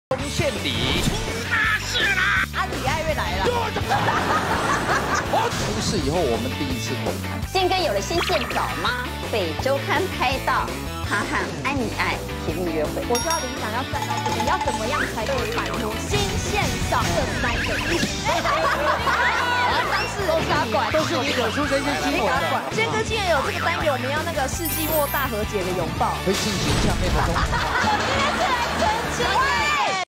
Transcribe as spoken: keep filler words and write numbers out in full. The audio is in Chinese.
钟献礼，出大事啦！ 啊，李艾月来了。 出事以后，我们第一次公开。 宪哥有了新线稿吗？被周刊拍到他和安妮爱甜蜜约会。 我说要理想要站到这边，要怎么样才可以摆脱新线上这三个一？当事人插管， 都是你惹出这些新闻的。 宪哥竟然有这个单元，我们要那个世纪末大和解的拥抱， 会进行下面的东西。 我今天是来澄清。